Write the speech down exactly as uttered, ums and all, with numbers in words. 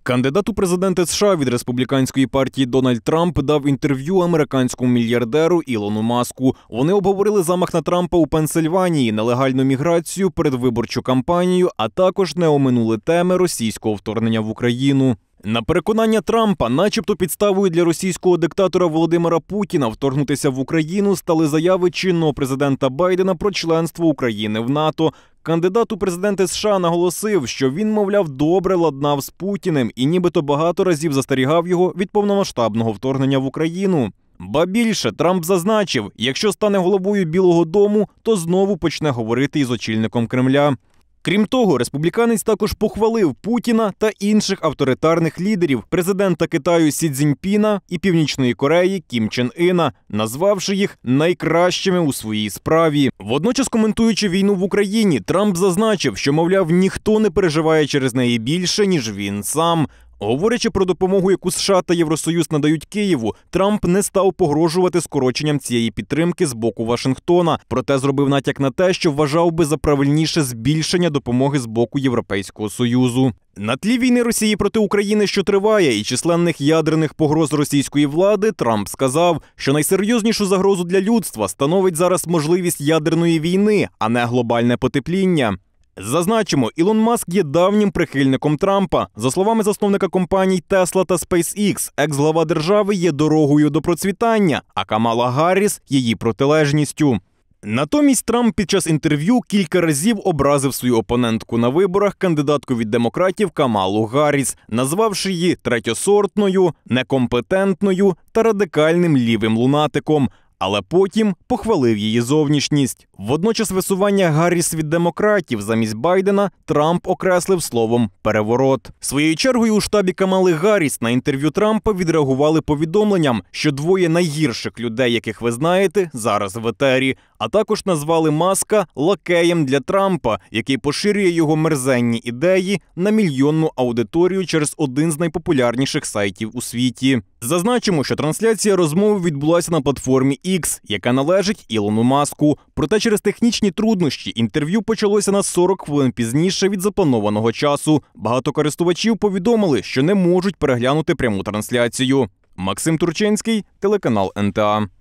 Кандидат у президенти США від республіканської партії Дональд Трамп дав інтерв'ю американському мільярдеру Ілону Маску. Вони обговорили замах на Трампа у Пенсильванії, нелегальну міграцію, передвиборчу кампанію, а також не оминули теми російського вторгнення в Україну. На переконання Трампа, начебто підставою для російського диктатора Володимира Путіна вторгнутися в Україну стали заяви чинного президента Байдена про членство України в НАТО. Кандидат у президенти США наголосив, що він, мовляв, добре ладнав з Путіним і нібито багато разів застерігав його від повномасштабного вторгнення в Україну. Ба більше, Трамп зазначив, якщо стане головою Білого дому, то знову почне говорити із очільником Кремля. Крім того, республіканець також похвалив Путіна та інших авторитарних лідерів, президента Китаю Сі Цзіньпіна і Північної Кореї Кім Чен Іна, назвавши їх найкращими у своїй справі. Водночас, коментуючи війну в Україні, Трамп зазначив, що, мовляв, ніхто не переживає через неї більше, ніж він сам. Говорячи про допомогу, яку США та Євросоюз надають Києву, Трамп не став погрожувати скороченням цієї підтримки з боку Вашингтона, проте зробив натяк на те, що вважав би за правильніше збільшення допомоги з боку Європейського Союзу. На тлі війни Росії проти України, що триває, і численних ядерних погроз російської влади, Трамп сказав, що найсерйознішу загрозу для людства становить зараз можливість ядерної війни, а не глобальне потепління. Зазначимо, Ілон Маск є давнім прихильником Трампа. За словами засновника компаній Tesla та SpaceX, екс-глава держави є дорогою до процвітання, а Камала Гарріс – її протилежністю. Натомість Трамп під час інтерв'ю кілька разів образив свою опонентку на виборах, кандидатку від демократів Камалу Гарріс, назвавши її третьосортною, некомпетентною та радикальним лівим лунатиком. Але потім похвалив її зовнішність. Водночас висування Гарріс від демократів замість Байдена Трамп окреслив словом «переворот». Своєю чергою у штабі Камали Гарріс на інтерв'ю Трампа відреагували повідомленням, що двоє найгірших людей, яких ви знаєте, зараз в етері, а також назвали Маска лакеєм для Трампа, який поширює його мерзенні ідеї на мільйонну аудиторію через один з найпопулярніших сайтів у світі. Зазначимо, що трансляція розмови відбулася на платформі Ікс, яка належить Ілону Маску. Проте через технічні труднощі інтерв'ю почалося на сорок хвилин пізніше від запланованого часу. Багато користувачів повідомили, що не можуть переглянути пряму трансляцію. Максим Турчинський, телеканал Ен Те А.